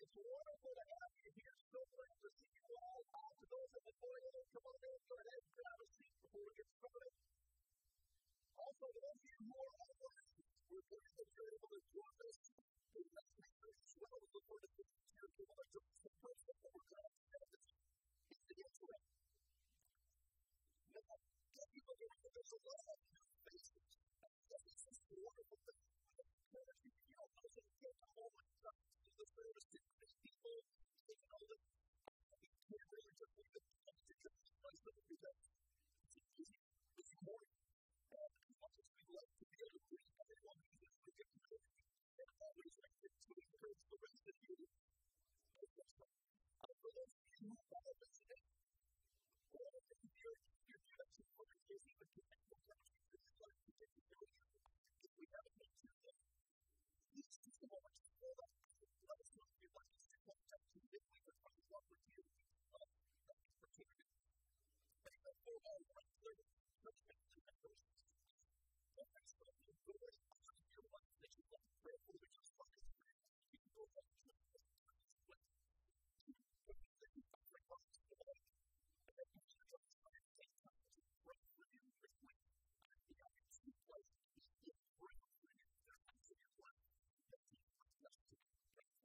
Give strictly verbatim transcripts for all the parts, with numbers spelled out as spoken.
It's wonderful to have you here. So great to see you all. Uh, to those at the foyer, come on in, go ahead and grab a seat before we get started. Also, to those of you who are online, we're glad that you're able to join us. We've got pictures as well. We look forward to pictures here. If you want to join us in person, we're glad to have this. It's the intro. Now, if you look at it, there's a lot of new faces. This is just a wonderful thing. You know, those that get to home and come to the service to meet people, you know, that we can't really just leave it to just place them because it's easy, it's morning. And as much as we'd like to be able to greet everyone who's just to get to know you, and always like to encourage the rest of you, I guess so. Uh, for those of you who are visiting, or if you're here to actually for your case, even connect with us, we'd like to get to know you. If we haven't met you yet, please just a moment to hold up. Let us know if you'd like us to contact you. If we could find one with you, uh, that opportunity. But even for all regular church members, if there's something good on your life that you want to pray for, which is fine, you can go ahead and join us in this way. You can put the different parts of the life, and then you can just try to take time to pray for you this week. I think I can see place to be in prayer for you. There are things in your life that you want us to pray for.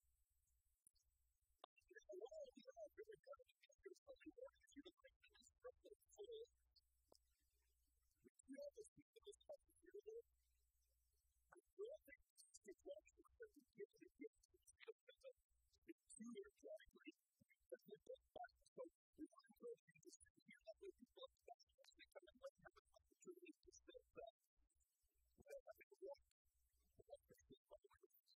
There's a lot of you that are really good at your Sunday morning. If you would like to instruct them full, we do have this people this type of year there. I really think this is one of the things that we get to get to the field of the two-year category that we've done by. So we want to encourage you to see here that way people are watching us. They come and let have an opportunity to step back. Well, I think we're walking. We're walking to the public with us.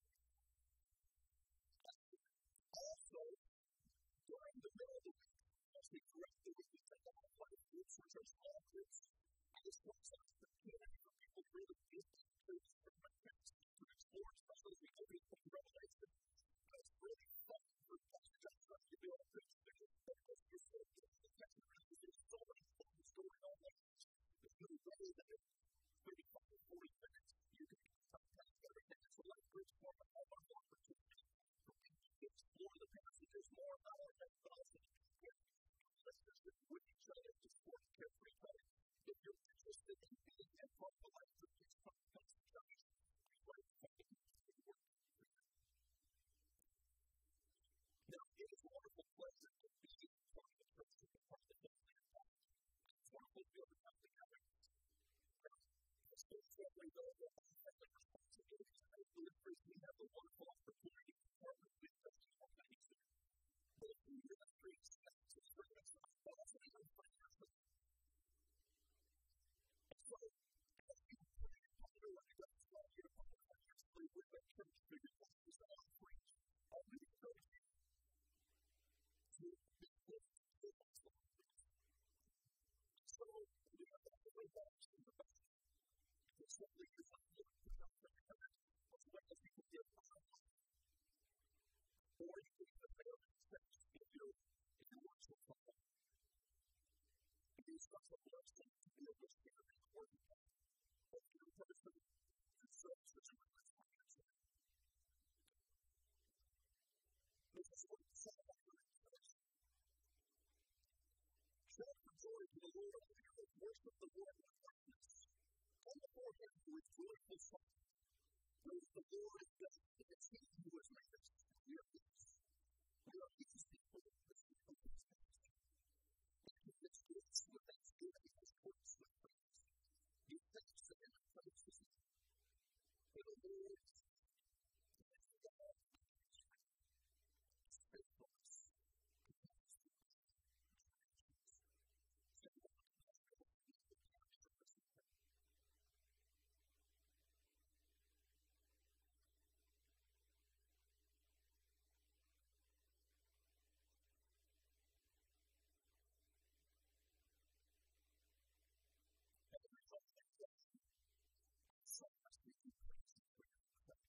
Also, during the middle of the week, as we correct the week, we take out five groups, which are small groups. And this works out as the community for people to really get to this different things to explore, especially as we go into the Revelation. But it's really fun for Pastor John to be able to preach because you're so good at the text of Revelation. There's so many fun stories on there. It's really better than thirty-five to forty minutes. You can sometimes everything. It's a life group more of a wonderful opportunity for people to explore the passages more about our methodology. Let's just with each other to support carefree time. If you're interested in being a part of the life group, it's from Pastor John. We'd like to thank you for your work. Now, it is a wonderful pleasure to be part of the church, to be part of the family of God. It's wonderful to be able to come together. As those family know, that I have the responsibilities and I really appreciate we have the wonderful opportunity to partner with us in our ministry. Both in ministries and to bring us up, but also even financially. And so, as you pray and ponder what you guys want you to ponder financially with that church figure, what is the offering? I would encourage you to be with the gospel. So, we have that way back to the back. It's simply your family to come from your heart. As well as you can give from your heart. Or you can even pay over the steps if you're if you're working from home. It is such a blessing to be able to share in the word of God. But you're a person who serves the church financially. This is what the Psalm says. Shout for joy to the Lord, and the earth worship the Lord with gladness. Come before him with joyful song. Praise the Lord, that it is he who has made us. We are his. We are his people. This is the Lord's house. And he gives gifts with thanksgiving in his courts with praise. Give thanks to him and praise his name. For the Lord is God. His faithfulness continues to be. So, as we do praise him for your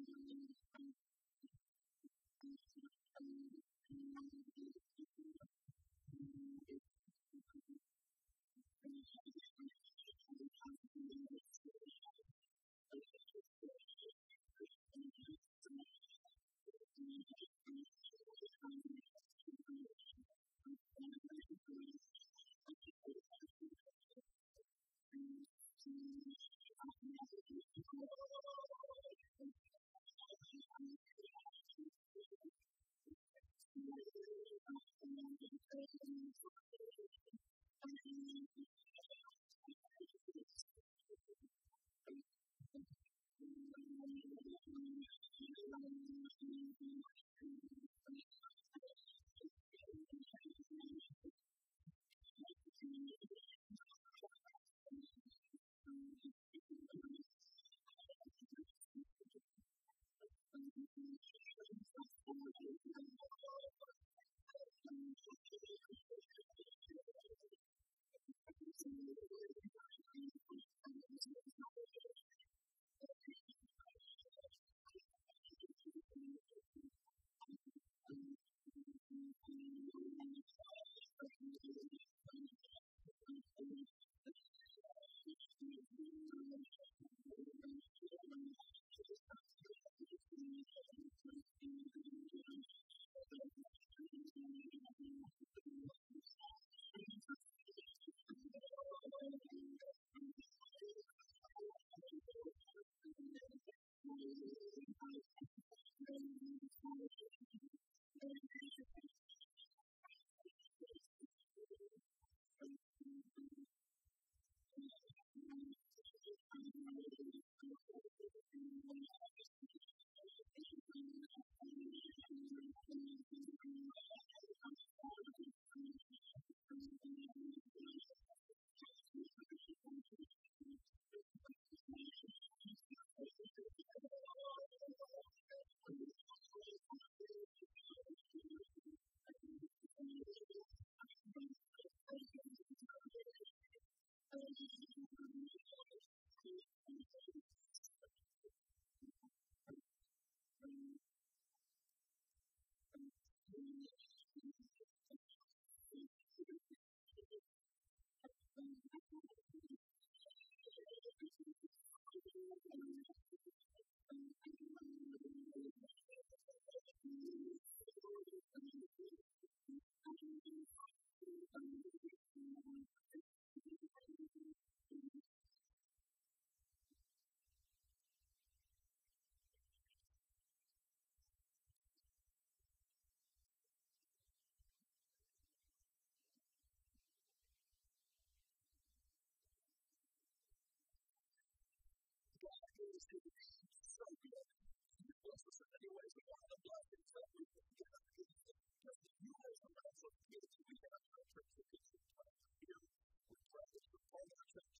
is to be so good. He bless us in many ways, but one of the blessings that we can get is just the numerous amounts of gifts we have in our church that gives us time to hear with presence from all of our church.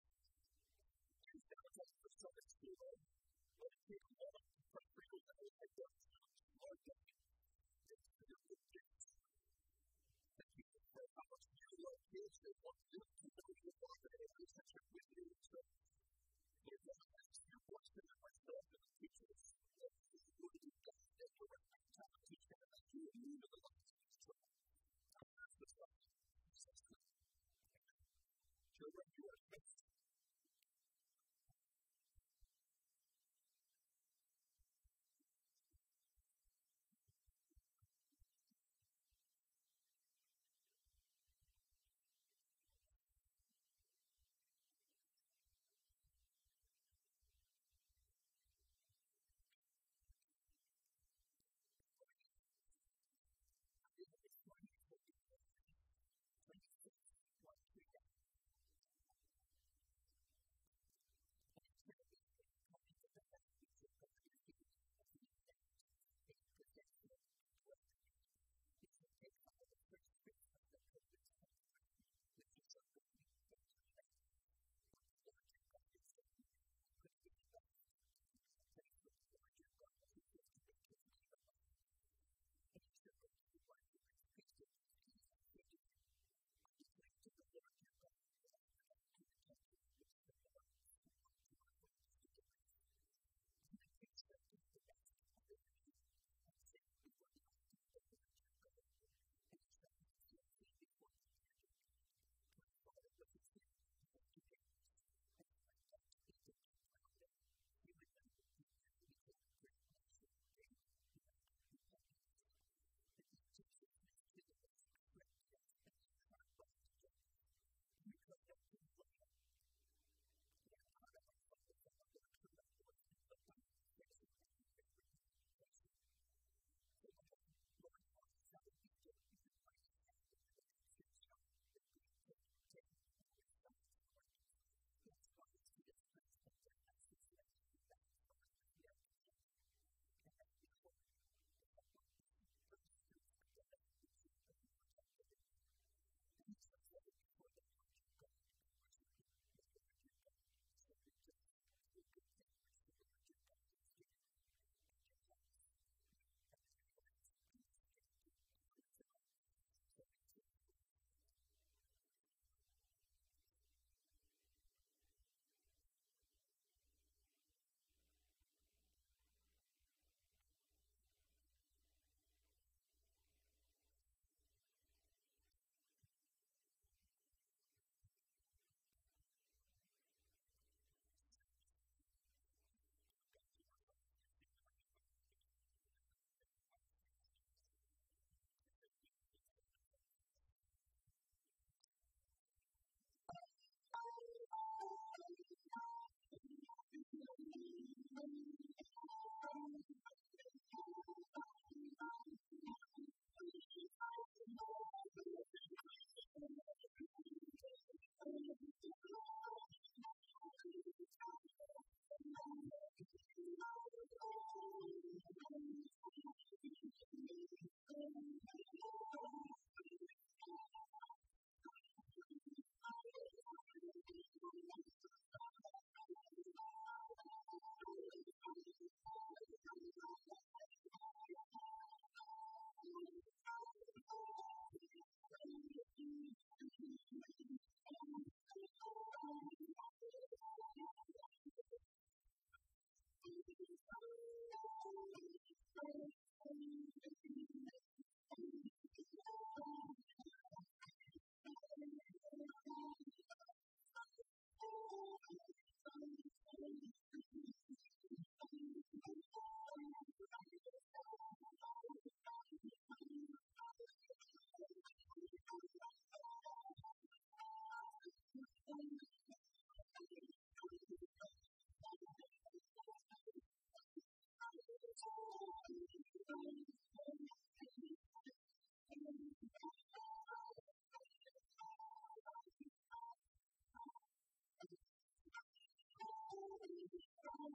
He's got us for Sunday school, but it takes a moment to pray for you that will take us to our day. It's to do with gifts. And you can pray how much you love kids and what you do to know your father and relationship with you. So, Lord, let us ask your blessing and myself and the teachers. Lord, you've got to get the right time to teach them that you will move in the lives of these children. I ask this up in Jesus' name. Children, you are blessed.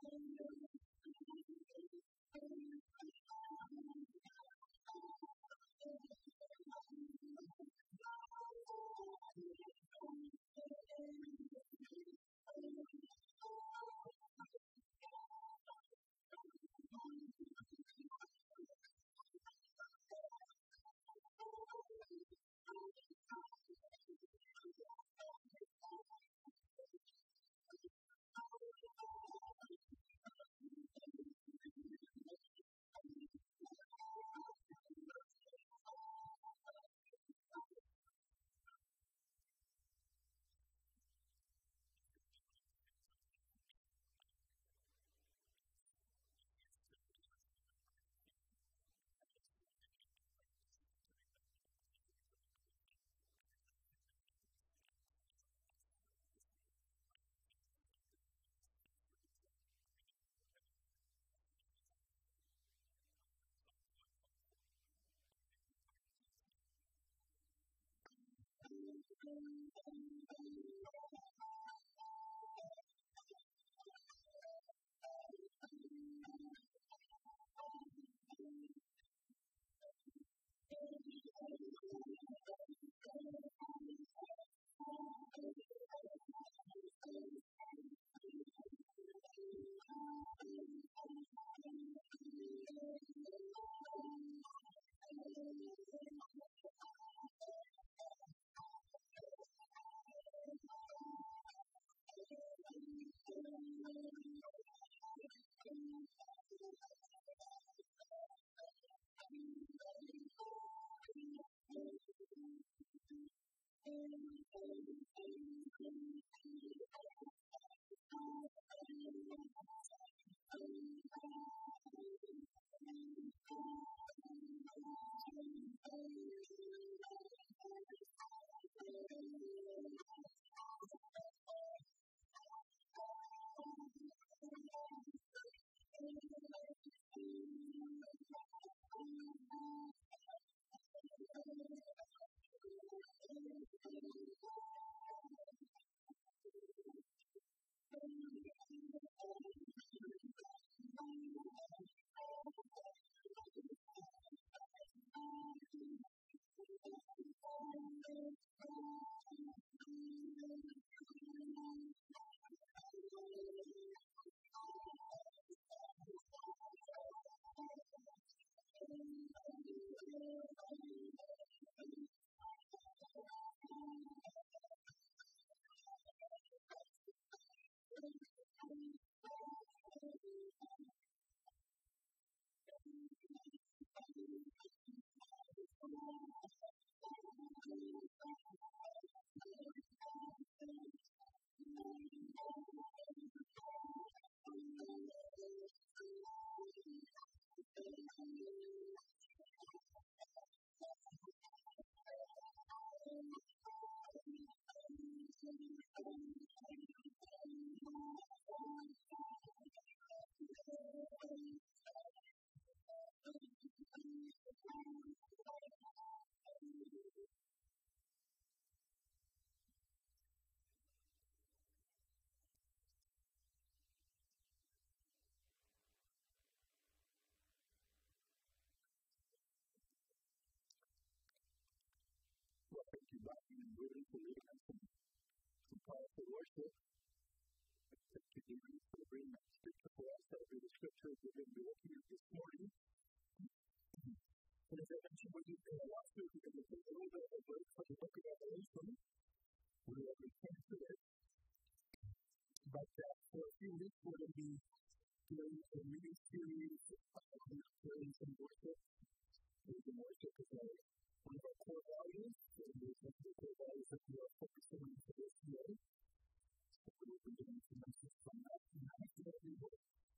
Thank you, Bobby and Rudy, for leading us in some powerful worship. Thank you, Dean, for bringing that scripture for us. That'll be the scripture we're going to be looking at this morning. And as I mentioned, when you say last week, we're going to take a little bit of a break from the book of Revelation. We will return to it. But uh, for a few weeks, we're going to be doing a reading series on praise and worship. Praise and worship is a one of our core values, and there's some of the core values that we are focusing on for this year. So we will be doing some messages from that. And after that, we will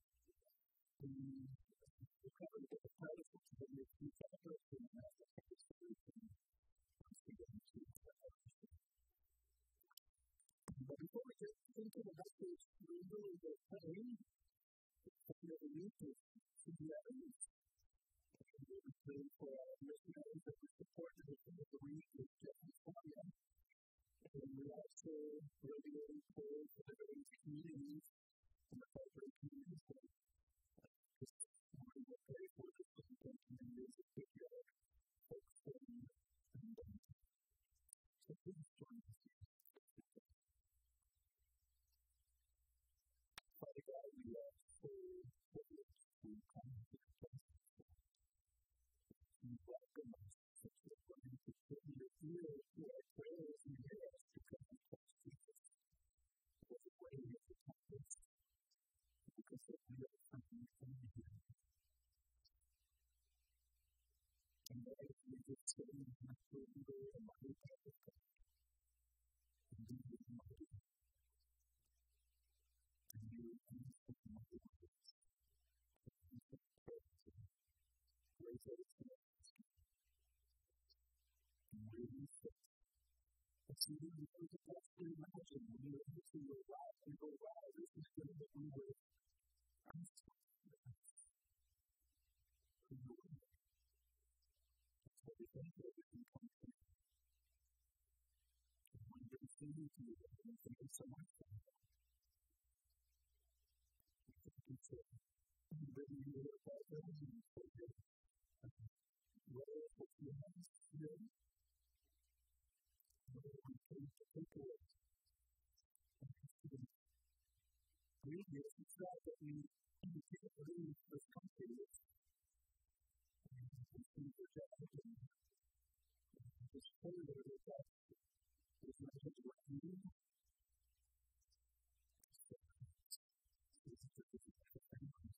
cover the different titles of the next few chapters, and that's the focus of the week. Once we get into that. But before we get into the message, we really will pray. If you ever need to see the evidence, we will pray for our missionaries that we support in the field of the week with Jeff and Sonia. And we also regularly pray for the various communities and the corporate communities are so privileged to come to the presence of God. You welcome us such a way to put your ear to our prayers and hear us to come to Christ Jesus. What a way of the compass, because of we are coming from Him. And that is we just say, my friend, go and my God of God. And be with my God. And you will be with my God. And you will pray to Him. Praise the Lord. And where you sit. It's even because of that to imagine when you're able to arrive and go, wow, this is good that we were. I'm so glad. That's what we think that we can come to. And when you're thinking to you, you're thinking so much of it. It's a really good problem. It's a good way of your hands today. Whether we can take away. Really, it's not that we can't leave this country. And we reject it. It's further that it's not just what we need. It's just a different thing.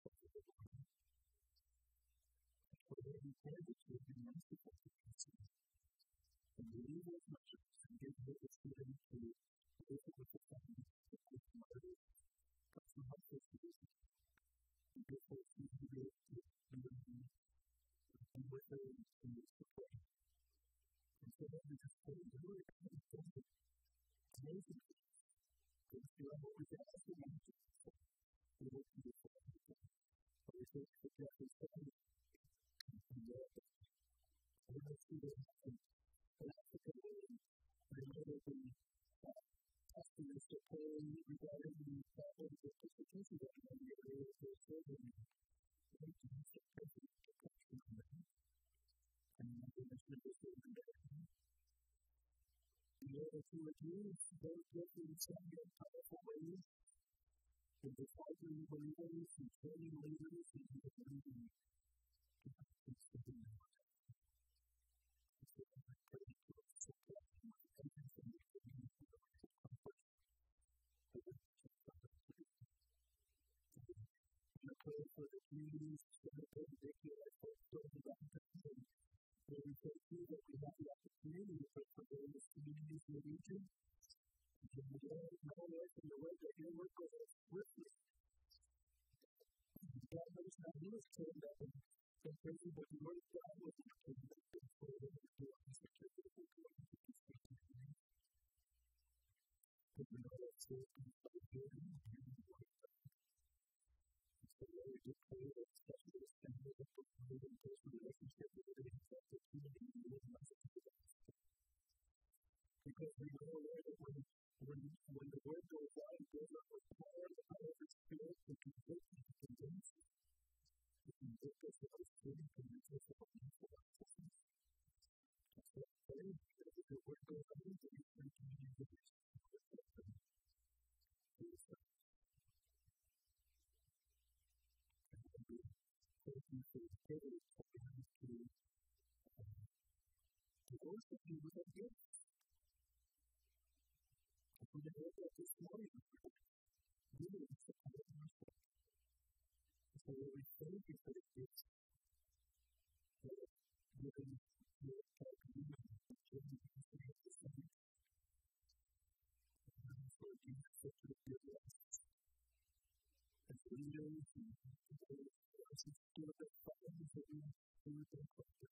We pray that you will be merciful to us. And believe as much as you give the Spirit to visit with the family, with the mother, but to help us to do it. And give us to do it, and with them, and with them, and with the prayer. And so that we just pray, Lord, I thank you. Amazing. Because you are what we can ask you to do. We will do it for everything. But we thank you for that we say. And Lord, I want to see that happen. And that's the good way. I know that the customers are praying regarding the problems of persecution that we have in the area of their children. Thank you for praying for protection on them. And I know that you're just doing that. And Lord, that you would use those gifts in some powerful ways. And discipling believers and training leaders and believing to have things to do. And so I pray for us to pray for everything that we need for the right comfort. For the I pray for the communities that are going to take care of folks going to baptism. And we thank you that we have the opportunity to pray for various communities in the region. And we know that in the way that your work goes with us. God knows how He was trained up and praise you, but the Word of God was not trained up and for the Word of God is the church of the Lord and the Spirit of the Lord. But we know that so it can be good and hearing the Word of God. And so Lord, we just pray that especially this family that we're praying in close relationship with the opportunity to live in us to the gospel. Because we know, Lord, that when When, when the word goes out, it goes out with power, the power of the Spirit, to convict and to convince, to convict us of our sin, to convince us of our sinful righteousness. And so I pray that as the word goes out, that we can continue to do something with that thing. Please, God. And I do thank you for the privilege that we have to, um, to worship you with our gifts. We're going to look at this morning, really, it's a kind of worship. So we thank you for the gifts that are given to our community, the children of the Saints. And for you, such a good rest. As leaders and those who are still the problems that we do with them,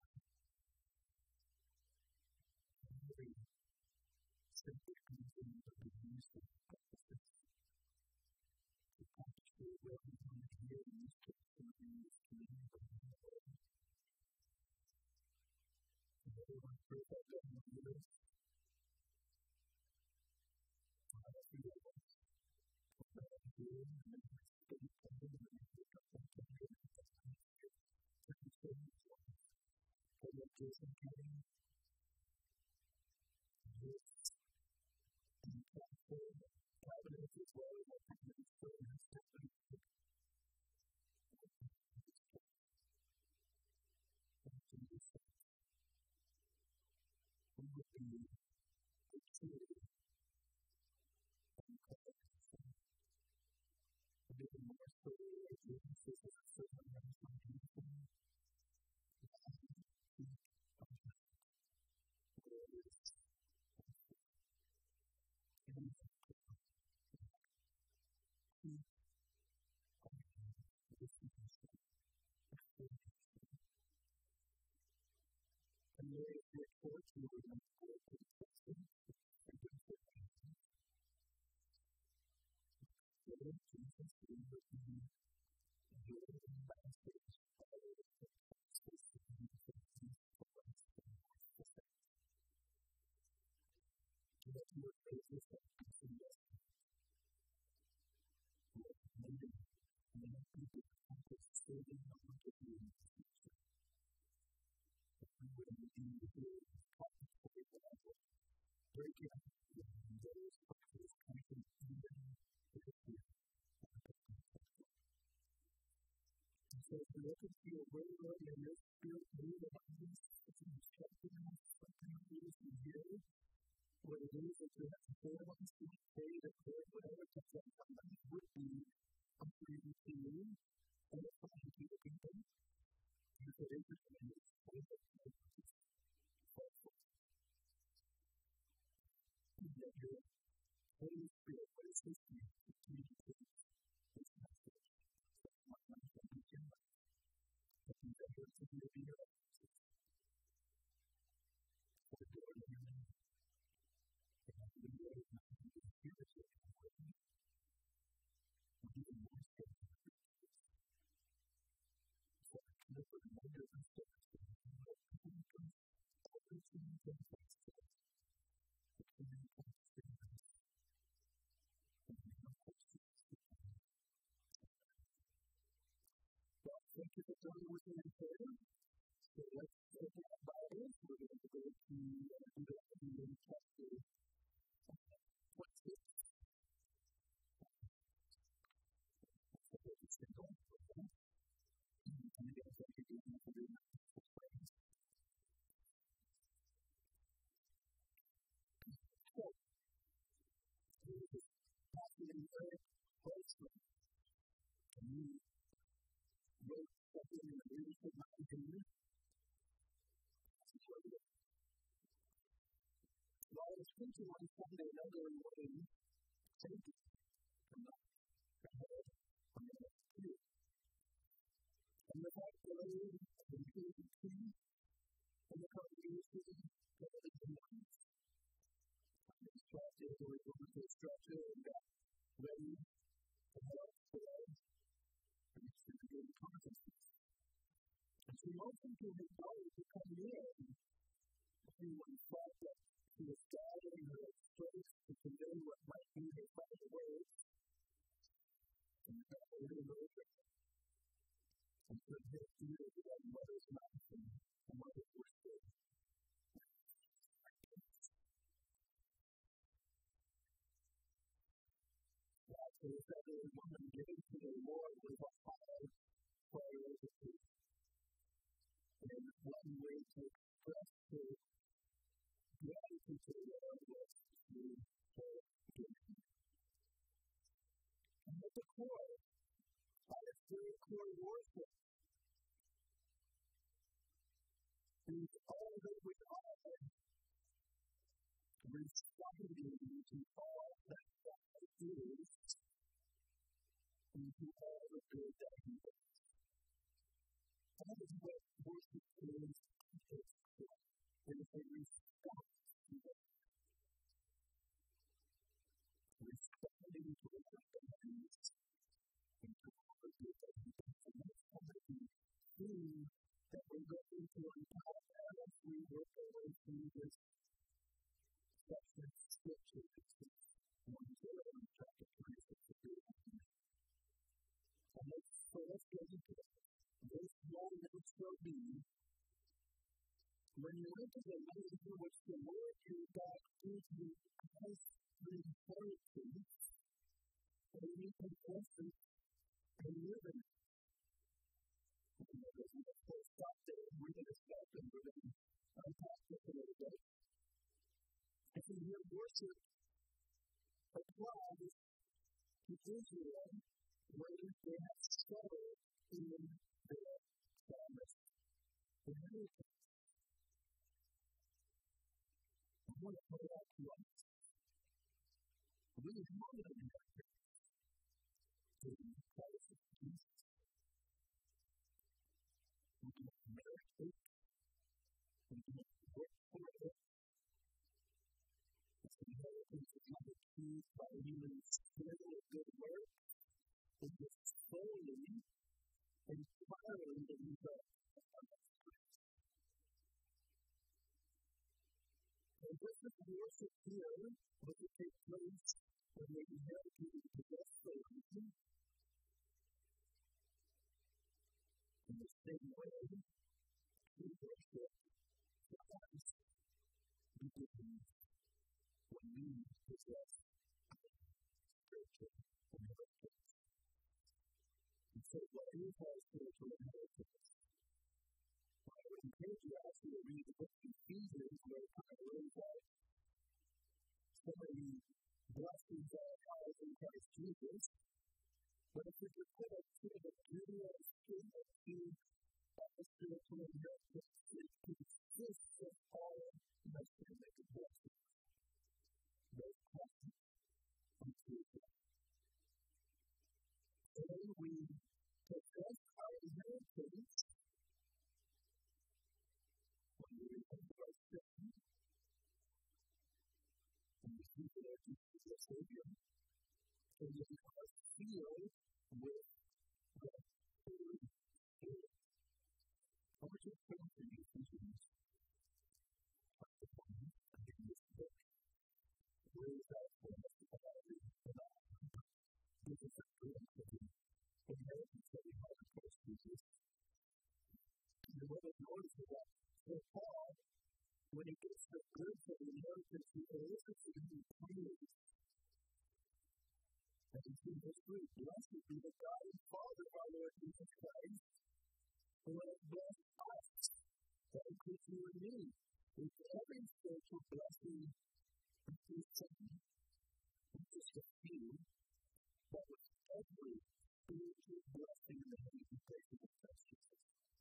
and we simply continue to be used for purposes. To accomplish the will we want to hear in this church and in this community around the world. And everyone pray that God will lead us. God will be with us. God will be with us. And we will come in and pick up and come in and come in. Thank you so much, Lord. For your Jason County. Yes. And for the cabinet as well as our community service. more so like Jesus is a certain amount of people. And there is a church who is in the Christian and good for Jesus. So Jesus is the good ambassadors all over the that you are faithful to in this. What many, many people accomplish serving the Lord of you in the future. If we would indeed hear the topic of the Bible, break it up in those practices coming even to the fear. And so if you look and feel where you are in your spirit, move about this, if you're checking out something that you can hear, what it is that you have to hold on to, pray to pray, whatever it is that somebody would be comforting to you, and it's something to the people. You could interesting in this place of faith. That your Holy Spirit, what is His name, to communicate His message. So, my mind can be in that. That He's able to be in your life. For the glory of your name. And the glory of your name is spiritual and worthy. And even more so than the Christians. So, I can never remember the steps that you have come from all the things and things to us. The kingdom comes to us. And we have questions to come. Well, thank you for joining with me in prayer. So let's open our Bibles. We're going to go to Deuteronomy chapter twenty-six. So we'll just get going for that. And again, thank you again for doing that. So, this is passing in very closely. And you wrote something in the leadership magazine. Well, I was thinking on Sunday another way, thank you for not ahead on the next two. And the fact that I was in P H D and the congregation that I was in mind. I was distracted, I was going to structure and got ready to head out today. And it's going to go to conferences. And so most people have wanted to come in. Everyone thought that she was gathering her strength to convey what might be her final words. And you got a little over. And so this year, we got mother's mouth and mother's whisper. Yeah, so it's that little woman giving to the Lord with a high priority. And one way to express her gratitude to the Lord was through her giving. And at the core, at its very core worship, is all that we are responding to all that God is and to all the good that He does. That is what worship is. It is a response to that. Responding to what God is and to all the good that He does. And that's one of the things that we're going to unpack as we work our way through this section of Scripture. It's one zero in chapter twenty-six of Deuteronomy. And let's, so let's get into it. This one that will be when you enter the land in which the Lord your God gives you as an inheritance, and you possess it and live in it. And we're going to stop there. We're going to stop and we're going to unpack this a little bit. And so your worship applies to Israel when they have settled in their promised inheritance. I want to put it out to us. We have an inheritance in Christ Jesus. We can merit it. We can work for it. This inheritance is not achieved by human skill or good work. It is solely and entirely the result of God's grace. And this is worship here, what will take place when they inherited and possessed the land. In the same way, we worship Christ begins when we possess spiritual inheritance. And so, what is our spiritual inheritance? I would encourage you actually to read the book of Ephesians, where it kind of lays out so many blessings that are ours in Christ Jesus. But if we could put us to the beauty of spirit to the spiritual inheritance, it consists of all messianic blessings. Those come from Jesus. And we possess our inheritance when we repent of our sin, and we see the Lord Jesus as our Savior, and we are sealed with the Holy Spirit. I want you to turn to Ephesians chapter one and in this book. Where is that for us to come out of it? This is a glimpse of the inheritance that we have in Christ Jesus. And what I've noticed is that for Paul, when he gets the glimpse of the inheritance, he elicits it in praise. And he sees this group, blessed be the God and Father of our Lord Jesus Christ, who has blessed us, that includes you and me, with every spiritual blessing and blessing. Not just a few, but with every spiritual blessing in the heavenly places of Christ Jesus.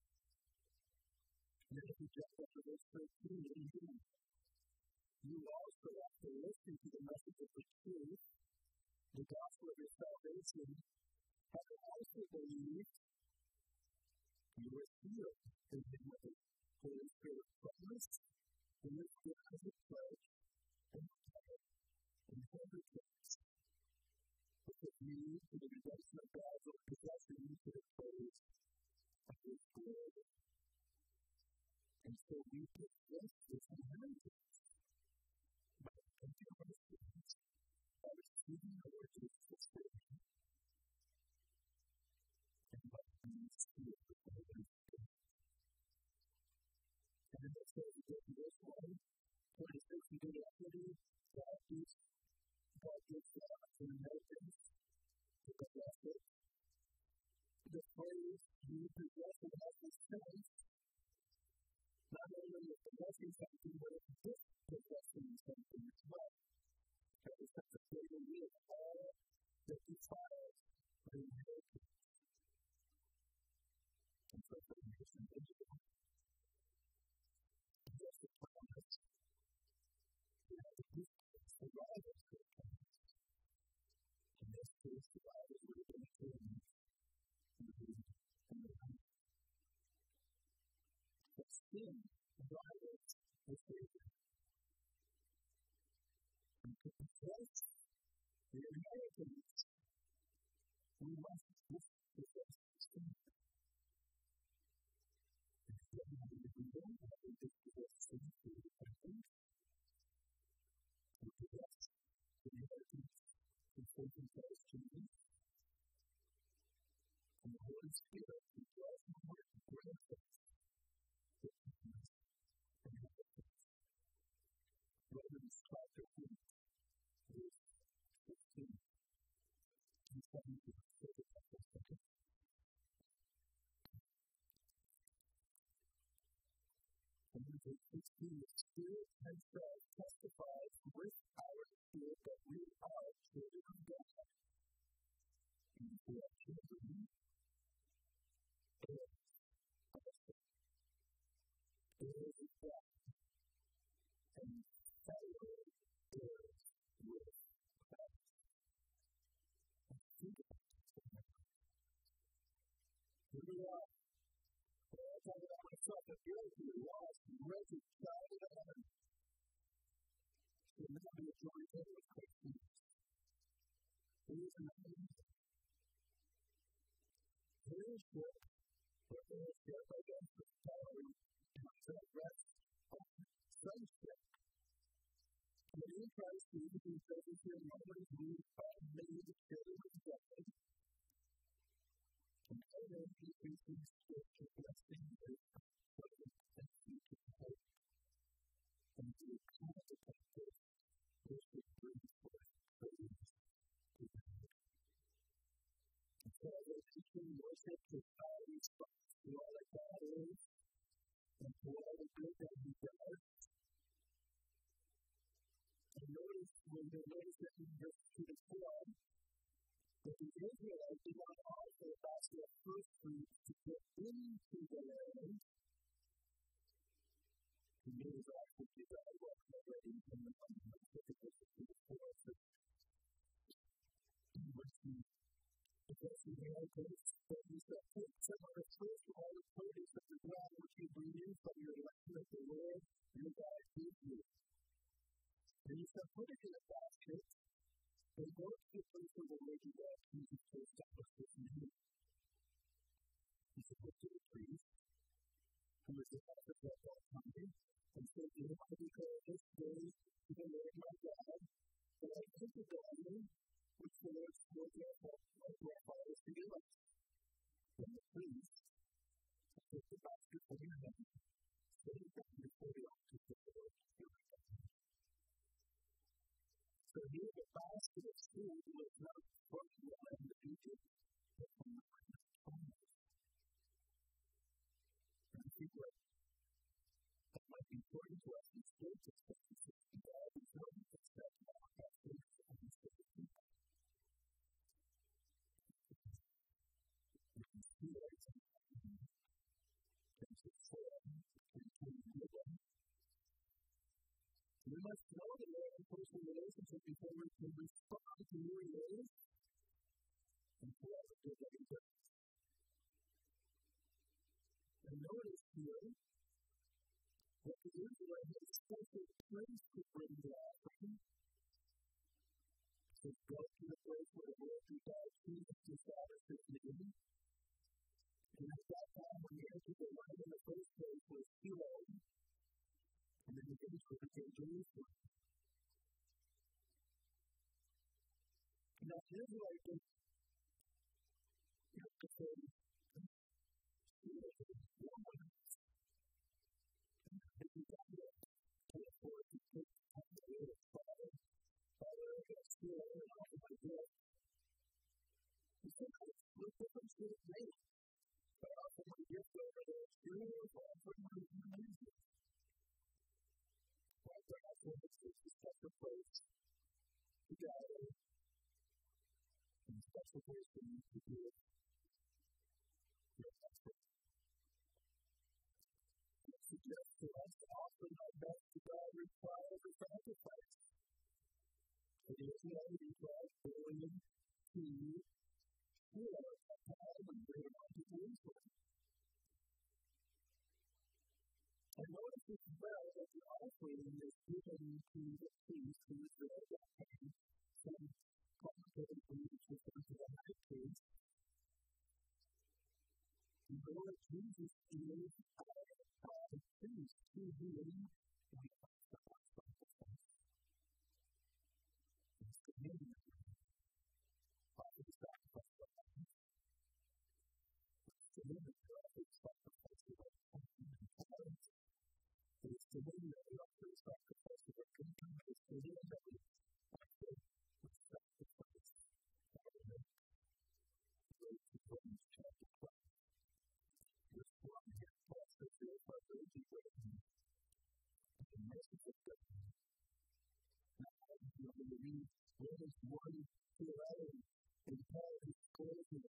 And then if you jump up to verse thirteen, in you, you also, after listening to the message of the truth, the gospel of your salvation, having also believed, you were sealed in him with the Holy Spirit promise, and this gift as a pledge, and power, and inheritance. Because you, to the redemption of God, will possess you to the praise of his glory. And so we possess this inheritance by repenting of our sins, by receiving the Lord Jesus as Savior, and by being sealed with the Holy Spirit. And then it says, go to verse one, twenty-six, you go to equity, God gives, God gives us an inheritance to possess it. The phrase, you possess it has this sense, not only of possessing something, but of dispossessing something as well. Because that's a greater will, all that defiles the inheritance. And so for me, it's individual. Just a promise. We have to survive us for a promise. In this case, the Bible would have been a king in the land. But sin violates the Savior. And to possess the inheritance, we must dispossess sin. And so we don't have to dispossess sin through repentance. We possess the inheritance in faith in Christ Jesus. And the Holy Spirit, who dwells in our heart, grants us the promise of inheritance. Romans chapter eight, verse sixteen and seventeen. Take it up for a second. Romans eight sixteen, the Spirit himself testifies with our spirit that we are children of God. And who are children, heirs of the faith, heirs of God, and fellow heirs with Christ. Think about this. Here we are. I talk about myself, a guilty, lost, wretched child of heaven. Should not be a joint heir with Christ Jesus. It is an amazing heirship, but heirship against the salary and the rest of sonship. And in Christ Jesus, he says here in Romans, we are made children of God. And then he preaches scripture blessing his present and future hope. And to account of this, worship brings forth praise to God. And so as I teaching worship to our response to all that God is, and to all the good that he does. And notice when you notice that in verse two to four, that the Israelites did not offer a basket of first fruits to get into the land. The news actually did that work already in the Bible. Look at verse two to four. In verse two, because the Israelites said, "You shall take some of the fruit from all the produce of the ground which you bring in from your land that the Lord your God gives you. And you shall put it in a basket, and go to the place where the Lord your God chooses to establish his name. You shall go to the priest, who is the prophet at that time, and say, you have to declare this day to the Lord my God, that I entered the land which the Lord swore to our fathers to give us. Then the priest will take the basket from your hand, set it down before the altar of the Lord your God." So here the basket of food was not from the land of Egypt, but from the land of Canaan. And I think what that might be important to us is good to say that God is willing to set our baskets and his people. We can see that it's in Genesis four and twenty-one. We must know the Lord in personal relationship before we can respond to who he is and to all the good that he does. And notice here that the Israelites had a special place to bring the offering. So go to the place where the Lord your God chooses to establish his name. And at that time, when he entered the land in the first place, was Shiloh. And then the eventually became Jerusalem. Now, the Israelites, you have to say, Shiloh is one way. If you got it, therefore, if you take the time to do it, Father, Father, I got Shiloh, and all of my good. You say, what difference did it make? But I offer my gift over there, Shiloh, I offer my amazing. Right there, that's what it's a special place to gather, and a special place for you to do it. Yes, that's it. It suggests to us to offer our best to God requires a sacrifice. It is what we call going to Shiloh at that time when they were on to Jerusalem. And notice as well that the offering is given to the priest who is there at that time. Some commentators believe it's referring to the high priest. The Lord Jesus is our high priest to whom we offer our sacrifice. It's the name of the offer the sacrifice of our life. It's the name of the offer the sacrifice of our life. It's the name that we offer the sacrifice of our kingdom. It's the name that we offer the sacrifice of our life. Go to Romans chapter twelve. Verse one here, Paul says, "Therefore, I urge you, brethren, by the mercies of God." Now, when we read Romans one to eleven, and Paul is closing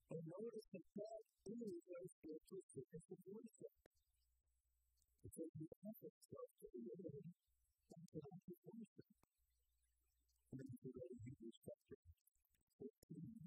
And notice that that is our spiritual fitness of worship. It says we offer ourselves to the Lord and to that of worship. And then we go to Hebrews chapter fourteen.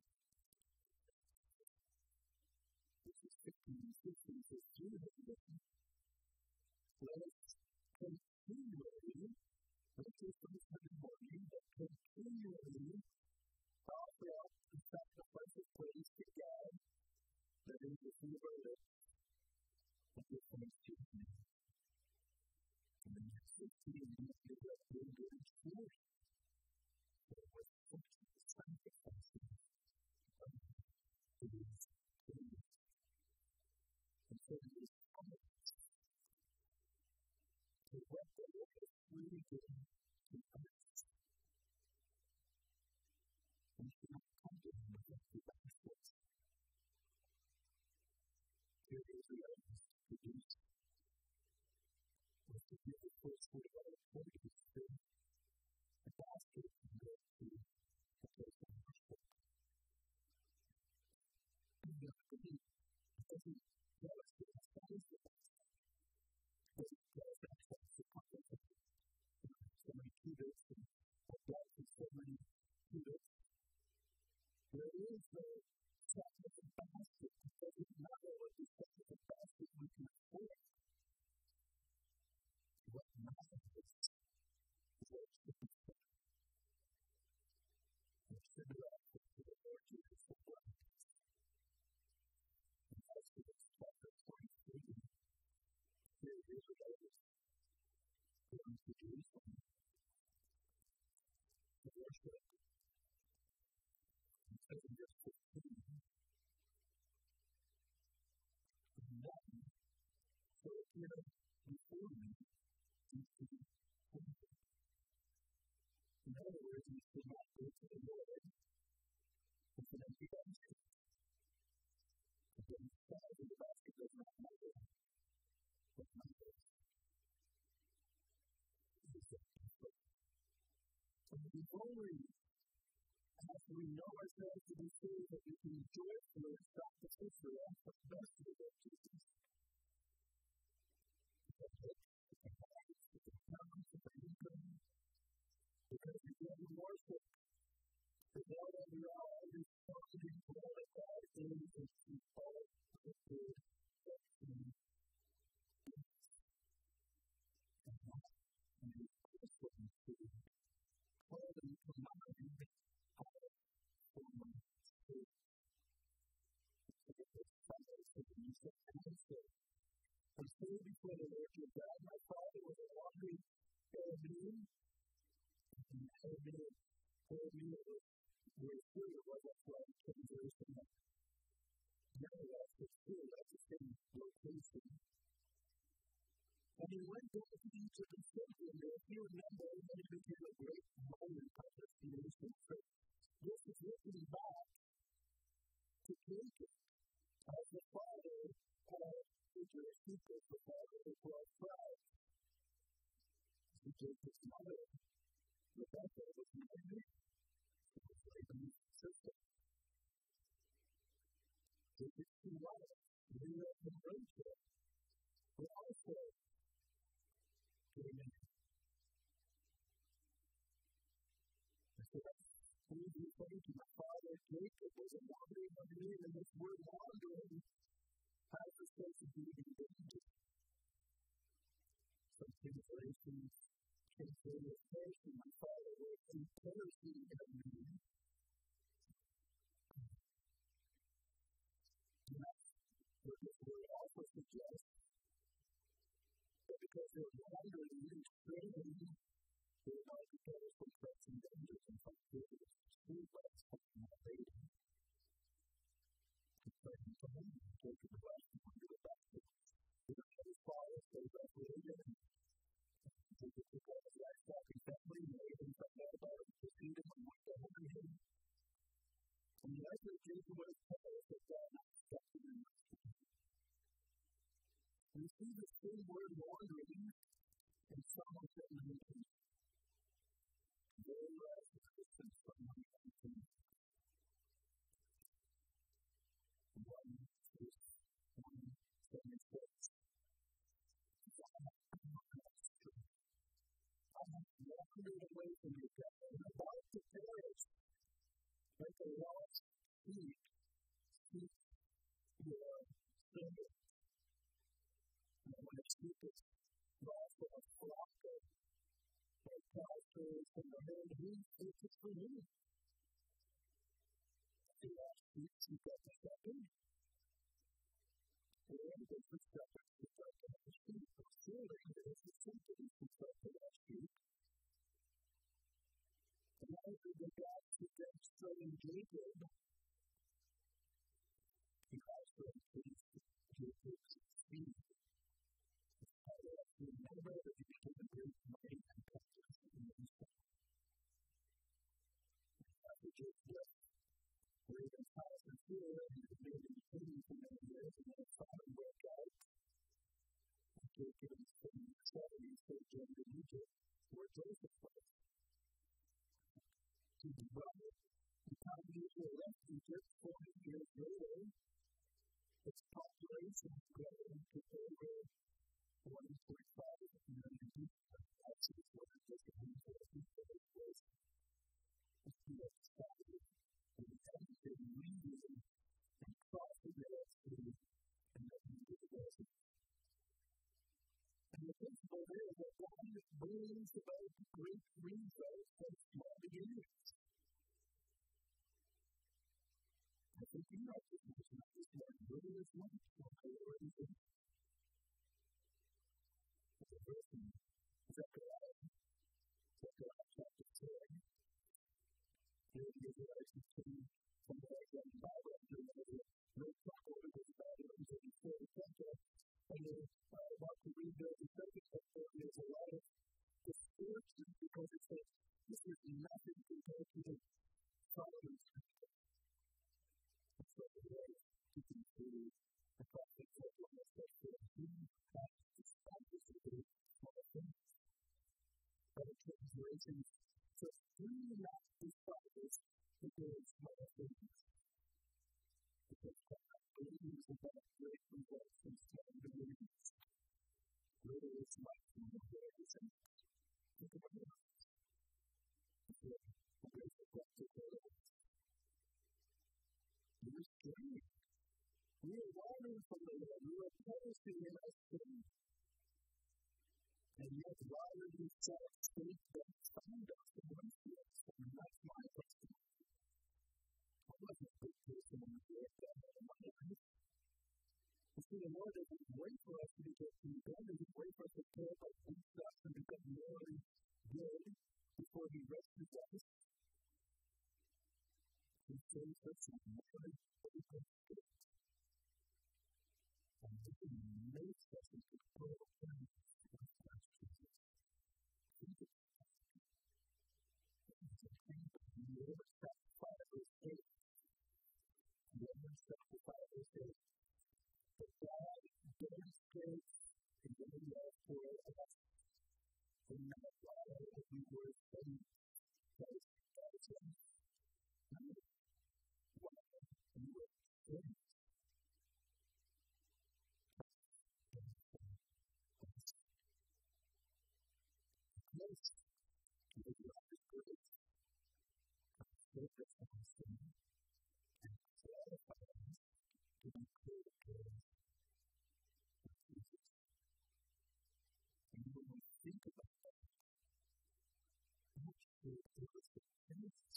This is fifteen and sixteen. It says, "You have written, let us continually," not just on Sunday morning, but continually offer up the sacrifice of praise to God, that is the fruit of our lips, and give thanks to Him. And then verse fifteen, you give up your good choice. So what's the sacrifices of these things? And so it is honest to what the Lord has really given to us. We should not come to Him with empty baskets. Here is the evidence to produce. Was to give the first word of our praise to a basket and go to a place of worship. And the other doesn't tell us that it's satisfied. But it tells us that it's a comfort of so many cubits and our life is so many cubits. There is no sacrifice basket. It doesn't matter what the sacrifice basket we can afford. What matters is what should be done. It should be offered to the Lord Jesus for blessings. In Exodus chapter twenty-three, here the Israelites going to Jerusalem to worship. It says in verse fifteen, "And then shall appear before me into the temple." In other words, we should not go to the Lord with an empty basket. Again, the size of the basket does not matter. What matters is the comfort. And we only, after we know ourselves to be saved, that we can joyfully sacrificially offer the best of the Lord Jesus. Because it's a habit, it's a talent, it's a income. Because we get in worship, the Lord of the all is talking to all of God is and to all of the good that He is. And that is also to call them to mind our former state. So that the Father said, "You shall answer and say before the Lord your God, my father was a wandering Arabian." And Arabian, Arabian was where Syria was, that's why it came very similar. Nevertheless, it's still at the same location. And he went down to Egypt and stayed there. If you remember, when it became a great moment of destination. So this is looking back to Jacob as the father of the Jewish people, the father of the twelve tribes. So Jacob's mother, Rebecca, was married. She was Laban's sister. Jacob's two wives, Leah and Rachel, were also given. And so that's who is referring to. My father Jacob was a wandering of me, and this word wandering has the sense of being in danger. Some translations translate it as perishing. My father was in perishing of me. And that's what this word also suggests. That because they were wandering and straying, they were not prepared for threats and dangers and possibilities. True life something that they did. It's like to him, Jacob was asking him to go back to his father, so he left Laban, and Jacob took all his livestock and family, and Laban found out about it, pursued him, and went to him. And the life of Jacob was perilous, but God accepted him. We see the same word wandering in Psalm seventeen. Very last existence from my country. wandered away from your God and about to perish, like a lost sheep, seek your Savior. And when a sheep is lost from a flock of pastors from the herd, he seeks for you. The lost sheep seek out the shepherd. And there's the shepherd seeks out the sheep. Surely there is the shepherd who seeks out the lost sheep. And now the God who demonstrated Jacob, he also increased Jacob's seed. Remember that he became a great mighty and practice in the East. After Jacob left Laban's house in Syria, he was made in king for many years, and then famine broke out. And Jacob and his family seventy sojourned in Egypt, where Joseph was. To the brother, the time Israel left Egypt forty years later, its population grew to over one point five million people. Actually, it's one of the biggest people that it was. It's the excited and everything leading and crossing the Red Sea and then into the desert. And the principle there is that God brings about great results from small beginnings. I think you know this is not this morning. Really, this morning, I already did. The verse in Zechariah, Zechariah chapter ten, here the Israelites who came from the Israeli Bible, and there was no trouble with this Bible until before the temple, and they uh, want to rebuild the temple, but there's a lot of discouragement because it says, this is nothing compared to the Solomon's temple. And so the way to conclude the prophet of the Lord says that he has established the great small things. Other translations says, do not despise the great small things. Because God believes about great results from small beginnings. Little is like small things. Think about it. It's a great effective way. We're straying. We are wandering from the Lord. We are perishing in our sin. And yet, why would we set a state that found us in one place? And that's my question. I wasn't a good person in the world that I had in my life. You see, the Lord doesn't wait for us to be good. He doesn't wait for us to pull up our bootstraps and become morally good before He rescues us. He saves us in morally open spirit. And He makes us into total friends with Christ Jesus. Jesus. It's a thing that we never sacrifice verse eight. Never sacrifice verse eight. But God demonstrates His own love for us. And not while we were saved. That is God's love. No. While we were saved. Yes, to the love of grace. God saved us from sin and qualified us to be created of Jesus. And when we think about that, actually it was the grace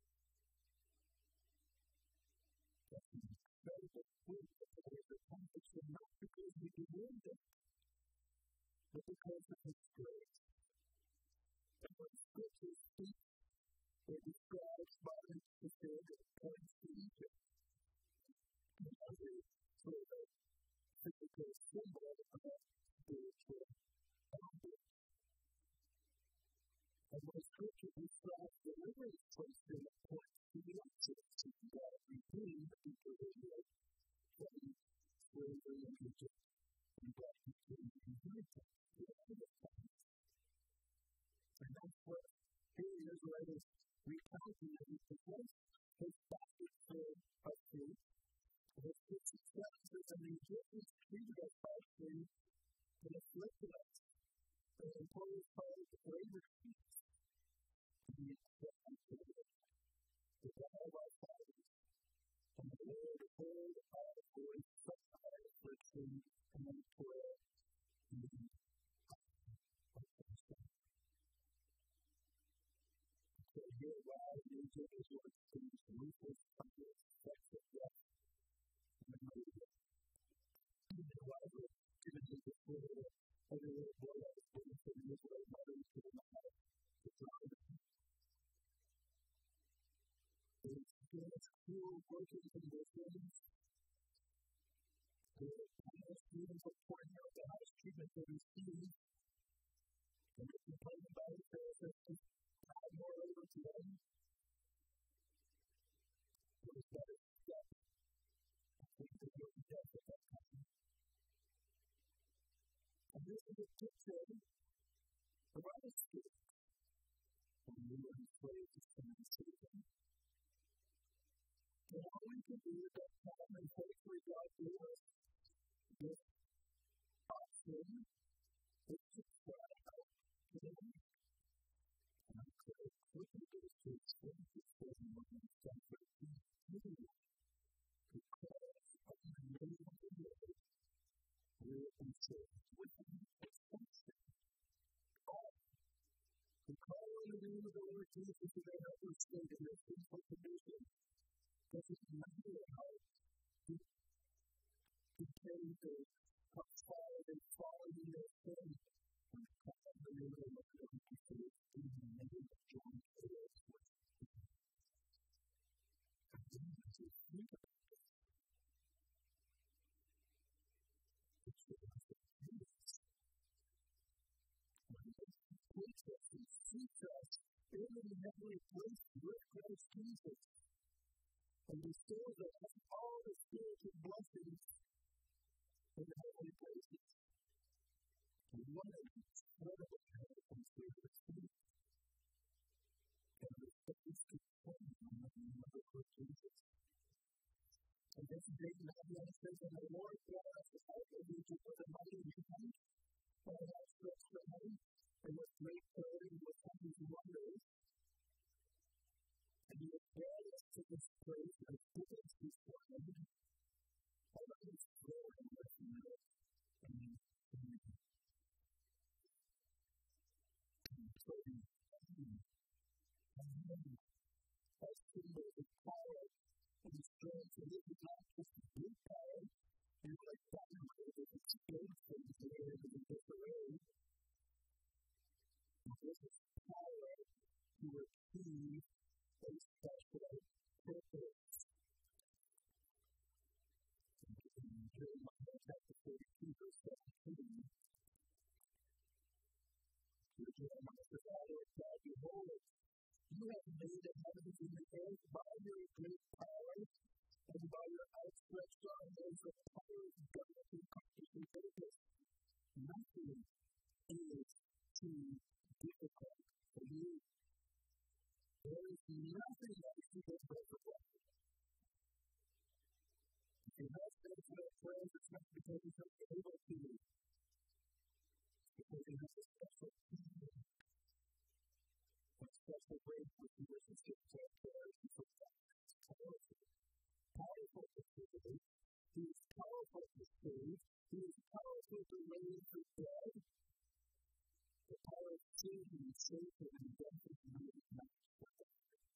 that the incredible fruit that the Lord accomplished, not because we deserved it, but because of His grace. And when Scripture speaks, it describes Moses the Lord that points to Egypt. And as a sort of a physical symbol of spiritual bondage. And when Scripture describes deliverance from sin, it points to the Exodus, and God redeemed the people of Israel from slavery in Egypt, and brought them to the inheritance, the land of promise. And that's what here the Israelites recounting as He possessed His basket full of fruit. Verse sixty-seven says, and the Egyptians treated us harshly and afflicted us, and imposed hard labor fees. heard our voice from our affliction and prayer in the So here, while you give us your things, ruthless, unless, sex of death, and murder. Even while we're given to the full, every little boy that is given to the Israel mothers to the mouth, to drive them. They experience cruel working conditions. They are students are pointing out the house treatment they receive. And they complain about it, they're just add more labor to them. What is that? Death. I think they're going to death at that time. And this is a picture of our spirit. When we were enslaved to sin and Satan. And all we can do at that time, and hopefully God gave us this option, is to cry out to the Lord. And I pray, look at those two experiences for the moment of comfort in you. Because of the name of the Lord, we are concerned with Him. It's constant. All. We call on the name of the Lord Jesus to their helpless state in their sinful condition. This is matter how to pretend to come forward and follow in their sin. And call on the name of the Lord Jesus in the name of John four. And then to think about this. It's the life of Jesus. When He takes us and seeks us in the heavenly place with Christ Jesus, and bestows us all the spiritual blessings in the heavenly places. And one of them is incredible inheritance we receive. And the faith to come on the name of the Lord Jesus. And this big man says, and the Lord brought us out of Egypt with a mighty hand, and an outstretched hand, and with great power and with signs and wonders. And He has brought us to this place and put us before Him. All of His glory and with Him. Amen. Amen. And so we come. Amen. As symbols of power and strength, and this is not just a good power, and like dynamite that explodes things in the air in disarray. This is power to achieve a special purpose. In Jeremiah chapter thirty-two, verse seventeen, Jeremiah says, I Lord God, behold, you have made the heavens and the earth by your great power, and by your outstretched arm, there is a power of God to accomplish your purpose. Nothing is too difficult for you. There is nothing that is too difficult for God. If you have faith in your prayers, it's not because He's not able to. It's because He has a special kingdom. A special grace which He wishes to take care of you for God. It's powerful. Powerful to save. He is powerful to save. He is powerful to raise the dead. The power of sin and Satan and death is not possible.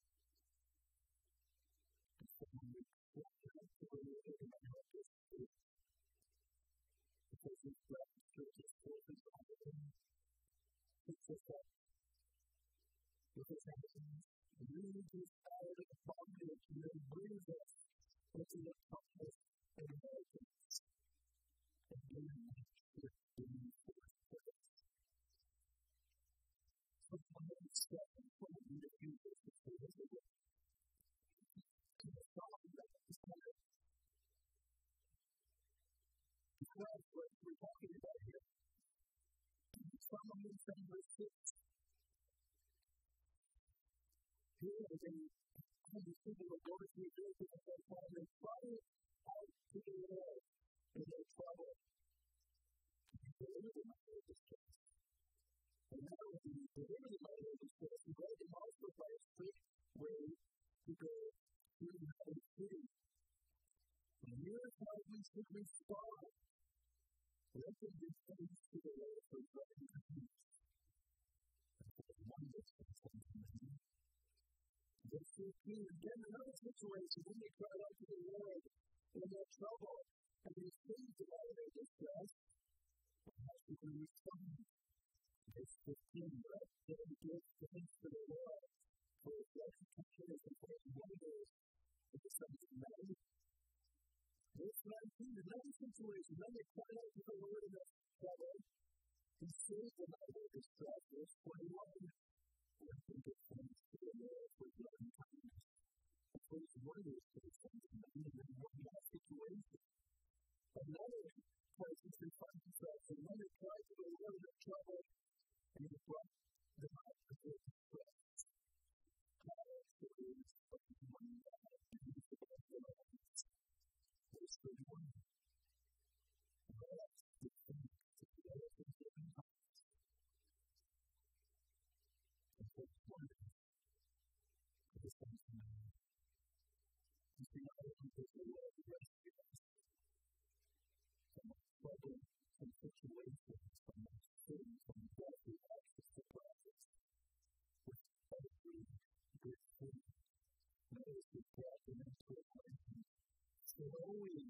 And so when we walk out to the Lord and I help us to, because His breath is church is forth and all of them, picks us up with His hands, leads us out of the bondage, and then brings us into the promise and inheritance. And then we're doing forth for us. Sometimes step in front of you to do this to say this is it. And the song that is kind of describes what we're talking about here. Psalm one seven verse six. Here is a hundred people who go to the earth and they find they cry out to the Lord in their trouble. And they deliver them out of this case. And not only do you deliver them out of this case, you go them also by a straight way to go to the city. here's how we should respond. Let them be thanks to the Lord for letting us peace. That's one response from the Verse fifteen, again, another situation when they cried out to the Lord in their trouble, and he saved them out of their distress. How should we respond? Verse fifteen, let them give thanks to the Lord for his execution and for his wonders in the sons of men. Verse nineteen, another situation when they cried out to the Lord in their trouble, he saved them out of their distress. Verse twenty-one, let them give thanks to the Lord for his loving kindness and for his wonders to the sons of men. And then one last situation. Another crisis they find themselves in when they cried to the Lord in their trouble, and he brought them out of their distress. How should we respond when God brings us out of their lives? Verse thirty-one. Let us give thanks to the Lord for his loving kindness and for his wonders to the sons of men. You see, not only does the Lord rescue us from trouble, from situations, from sin, from death, we access to process with every good thing. Notice we brought them into a place flowing,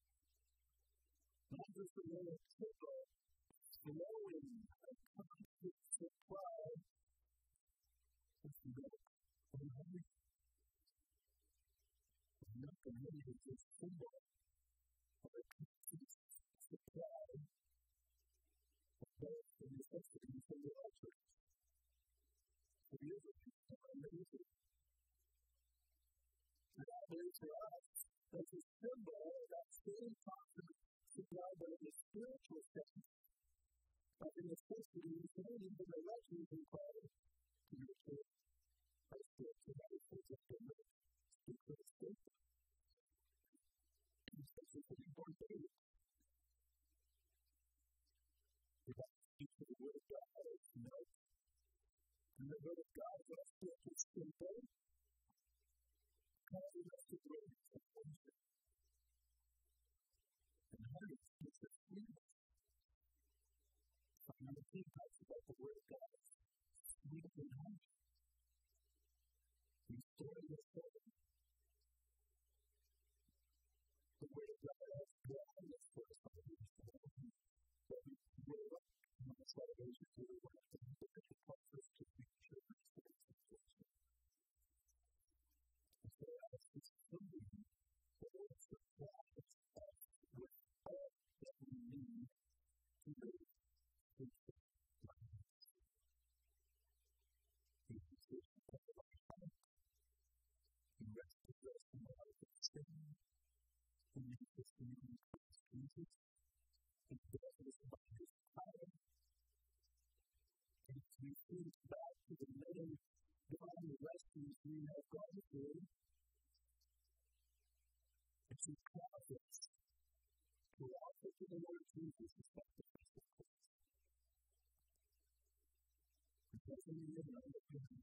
not just a little trickle, flowing a constant supply of milk and honey. Milk and honey is a symbol of a constant supply of both the necessities and the luxuries. It is amazing. And I believe for us, as a symbol of that same constant supply, but in the spiritual sense, of the necessities and even the luxuries required to nurture our spiritual life as a symbol. Speak for the state. Especially for the born baby. We have to speak to the Word of God as milk. And the Word of God is our spiritual symbol, causing us to grow in salvation. And honey speaks of sweetness. Psalm nineteen talks about the Word of God as sweet and honey. Restoring the soul. The Word of God has gladness for us on the salvation. That we grow up in the salvation to the Word of God, because it helps us to be children of the salvation. And so as this something that will supply us with all that we need to live faithful lives. He is the God of our heart. He rescues us from the life of sin. He makes us new in Christ Jesus. He does us by his power. And as we think back to the many divine rescues we have gone through, as we cause us to offer to the Lord Jesus the sacrifice of Christ. It doesn't mean that I'm not going to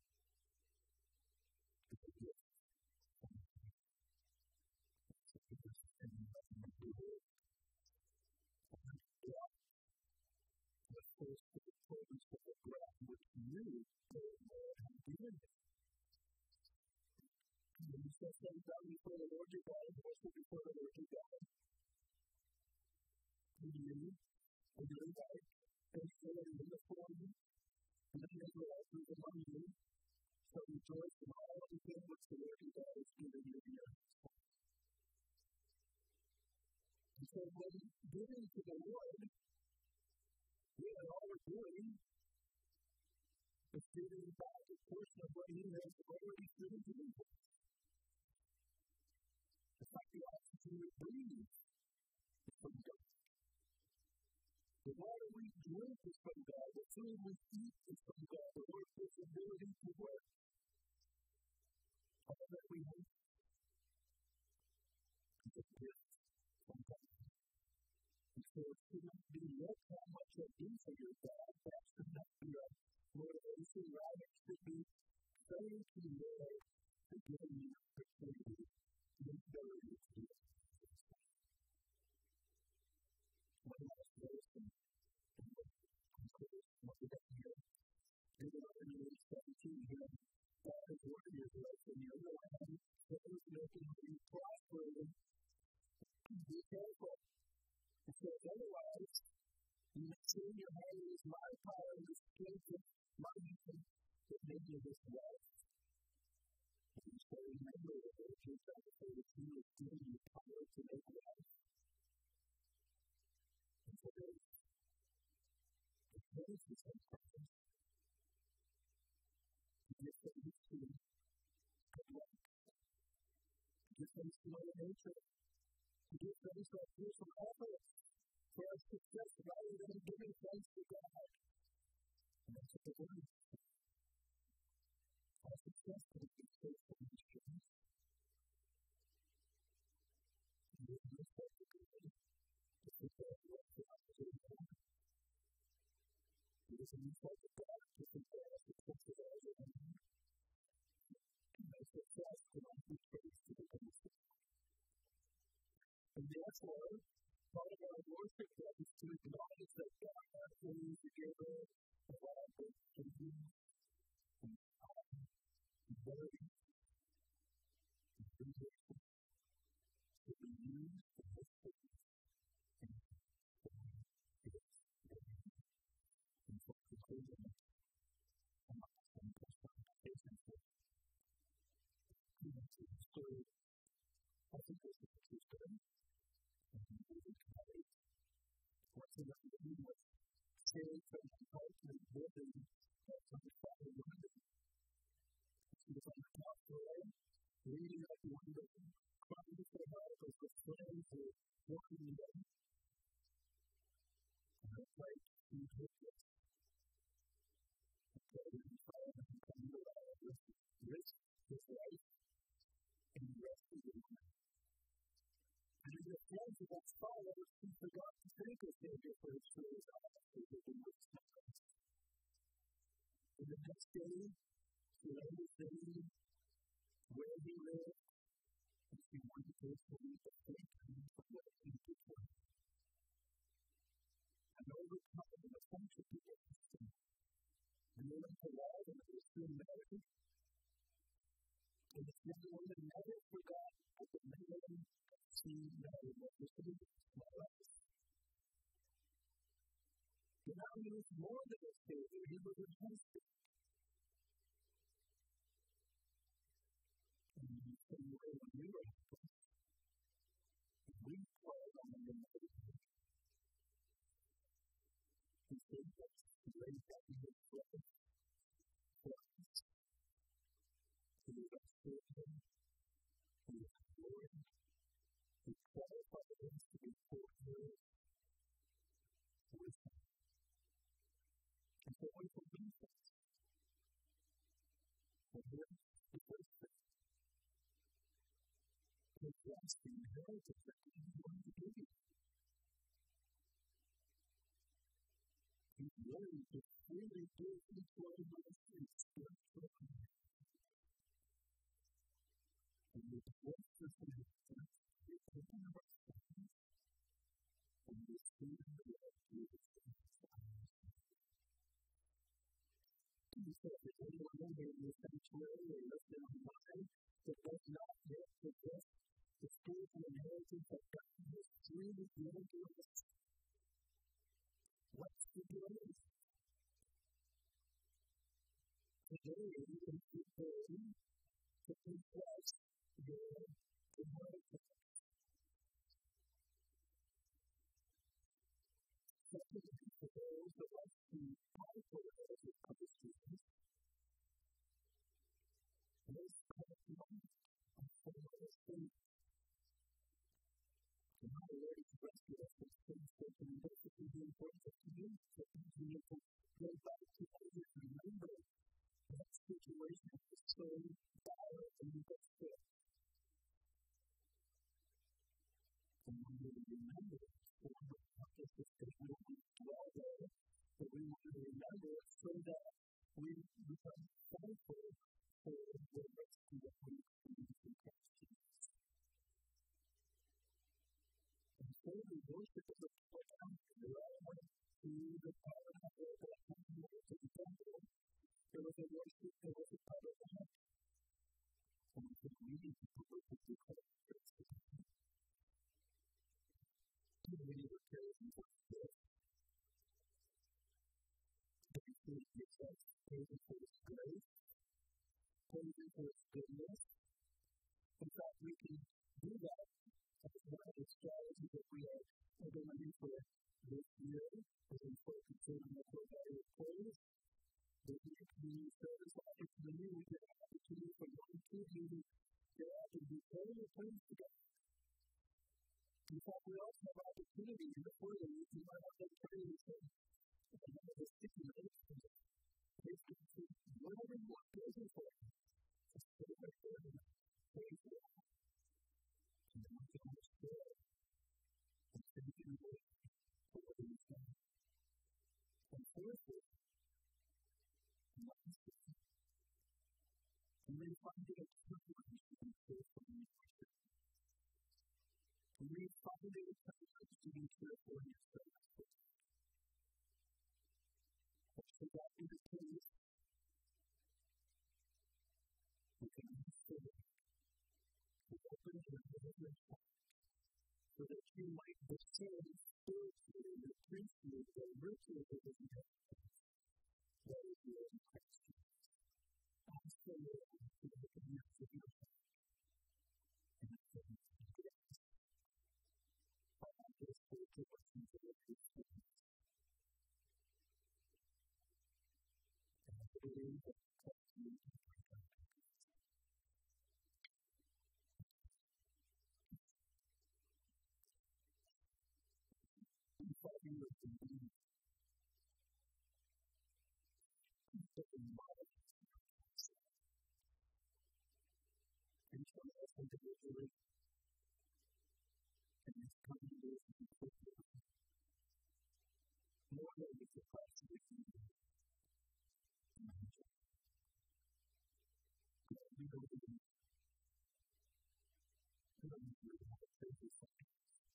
it's a gift from God. It's a gift from God. And God, the first of the produce of the ground, which you, Lord, have given me. When you set them down before the Lord your God, worship before the Lord your God, and you, and your life, and your in the form, and then your life is among you, so rejoice in all of the things which the Lord your God has given you in your hands. And so when giving to the Lord, really all we're doing is giving back a portion of what he has already given to you. It's like the oxygen we breathe is from God. The water we drink is from God. The food we eat is from God. The workers' ability to work. All that we have is a gift from God. And so it should not be, look how much I do for your God. That should not be our motivation. Rather, it should be, thank you, Lord, for giving me the opportunity, the ability to do it. when God is working your blessing, you're in the land that is making you prospering. Be careful. Because otherwise, you may see in your hand is my power and the strength of my hand that made you this wealth. And so remember that if you're trying to say that He has given you power to make wealth. And so there's the praise is sometimes. Just that you see good luck. Just that you see Mother Nature. Just that you start to do some efforts for our success rather than giving thanks to God. And that's what the word is. Our success can be based on these things. And there's no such a good This is the work for us to do. It is a new type of God to compare our success with ours. And our success cannot be traced to the benefit. And therefore, part of our worship is to acknowledge that God is the giver of all good things and power and ability and creation to be used for His purpose and for His glory. And for conclusion, I'm not going to touch on the patience of humans in the story. I think this is a true story. And we can carry what's in the room with saved from the heart and living from the Father of London. She was on the top floor, reading out the window, crying for help as the flames were walking away. And her plight seemed hopeless. And so the fire had come to life, risked his life, and rescued the woman. And in the hands of that fire, he forgot to thank his Savior for his service after the Lord's sentence. And the next day, she left his city, where he lived, and she wanted to receive the thank him for what he did for her. And over time, a bunch of people asked him, and they went to law and they were still married. And this young woman never forgot that the man she married was the Savior of my life. But now he was more than a Savior, he was a husband. And he said, well, when we were husbands, we called on the name of the Lord. He said, let's raise up his brother for us. He was a Savior, he was a Lord. He qualified us to be co-heirs with him. And so we can do this. And here's the first thing. It's just the inheritance that He is going to give you. He's willing to freely give each one of us His spiritual inheritance. And with what's this inheritance? We open our sins and receive the Lord Jesus Christ. He said, if anyone in here in the sanctuary or listening online that does not yet possess the spiritual inheritance that God has freely given to us, what's the grace? Today, we can prepare to possess your inheritance. Secondly, for those of us who are followers of Christ Jesus, this comes from followers who and how the Lord has rescued us from sin, taken and basically the importance of community, to continue to go back to others and remember that situation is so dire and desperate. And when we remember it, we want to practice this because we don't want to dwell there, but we want to remember it so that we become thankful for the rescue that we experience in Christ Jesus. And so we worship as a program. We all went to the tabernacle that time to the temple. There was a worship, there was a actually gives us praise for His grace, praise for His goodness. In fact, we can do that as one of the strategies that we are implementing for this year, as we focus on the core value of praise. The new community service opportunity, we get an opportunity for one, two, three, get out and be very praise to God. In fact, we also have opportunity in the Word, and you might have that praise and one of the sticky notes from it. Basically, whatever you want praising for, just put it right there and praise God. And then we can understand and thank you for what He's done. And fourthly, and then finally, a privilege to be faithful in your worship. And then finally, a privilege to be careful in your service. So that is the case. We can understand to open your heart so that you might discern spiritually and appreciate the riches of the inheritance that is your in Christ Jesus. Ask the Lord to open your heart and accept His grace. I want this spiritual blessings of the Christians. And I believe that Christ will be my God. And Father, you have been doing such a marvelous work. And so us individually, and His congregation corporately, more than we could possibly do. God, we know that you know you have a faithful Father.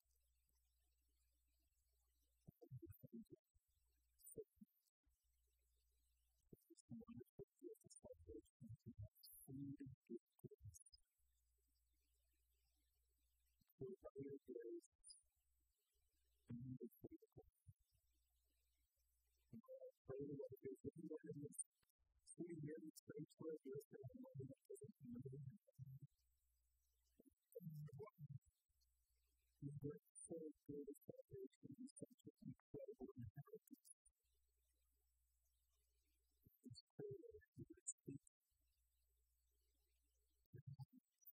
And we thank you for this wonderful gift of salvation to us. Food and good grace. For by your grace, and you are faithful. And God, I pray that if there's anyone in this sitting here in space where you're saying, "Well, that doesn't know you." Your grace so good of salvation is such an incredible inheritance. It's clear that you would speak to God.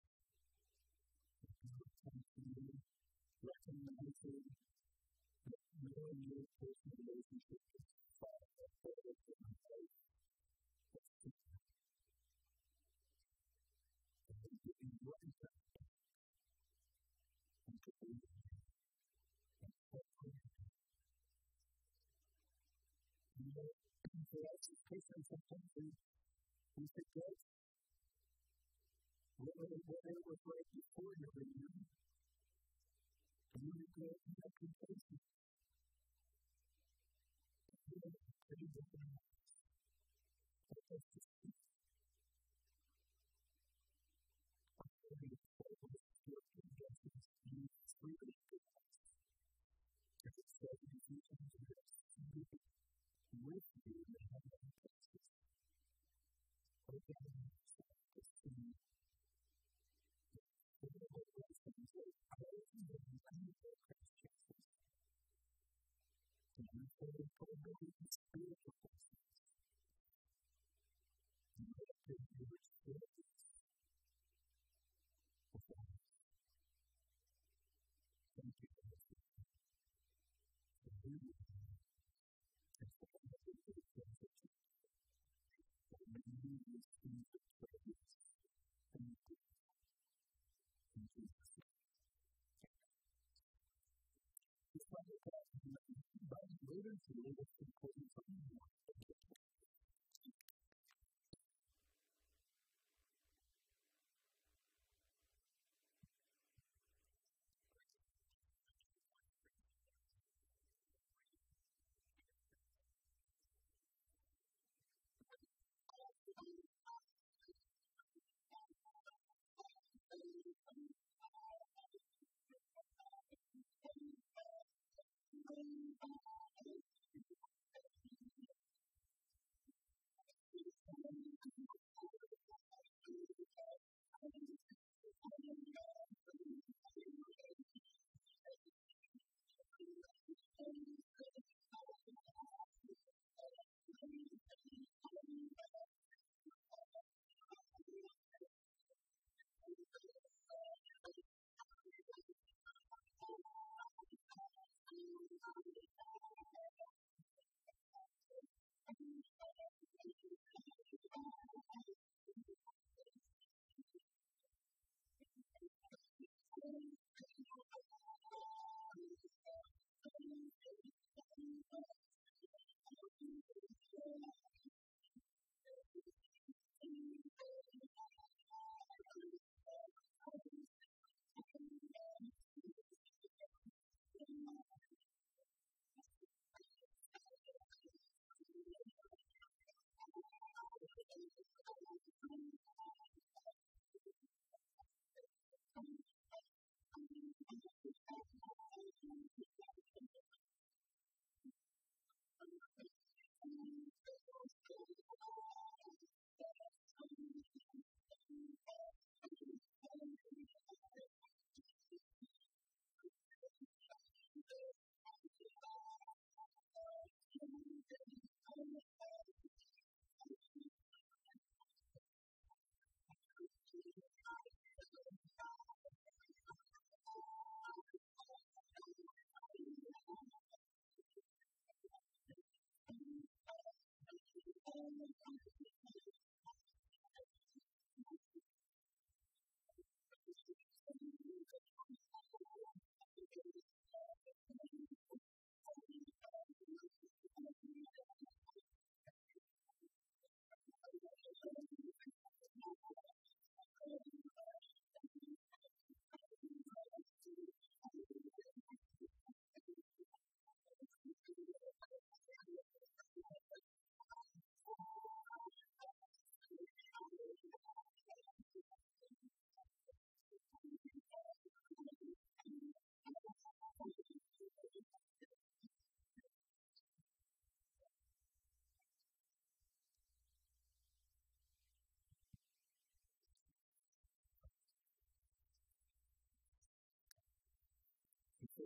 You would come to you, recognizing that knowing your personal relationship with the Father, that better than life, that's true. And then giving right back and to believe in you. And hopefully, you know, for us as Christians, sometimes we, we forget whatever was right before you were you. And you regret that complacent. You know, pretty different. But that's just it. I'm going to tell you this story and guess it's you freely good us. As it says in Ephesians, you have seated with you in the heavenly places. Opening yourself to see the wonderful blessings of praising the name of Christ Jesus. And we pray for the spiritual blessings. And we pray for your spirits of life. Thank you for this. For you and for all of the good things that you do. And may you receive the praise and the glory. In Jesus' name. This Bible class is about later today that's important for you.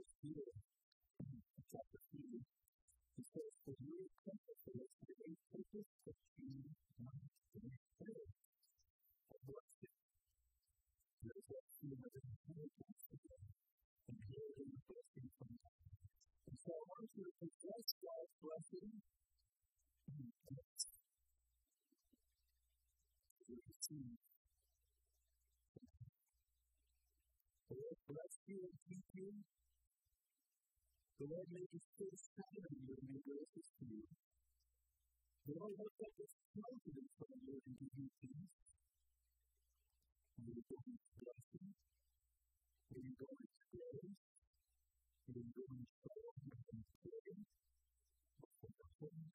verse here in chapter two, it says, "For you are temple for us, for a purpose that you want to make clear." And bless it. There is that you have an inheritance to them, and here is the blessing from God. And so I want you to possess God's blessing and bless. You receive. The Lord bless you and keep you. The Lord make his face shine on you and be gracious to you. The Lord lift up his countenance on you and give you peace. May you go in blessing. May you go in grace. May you go in shalom and in prayer.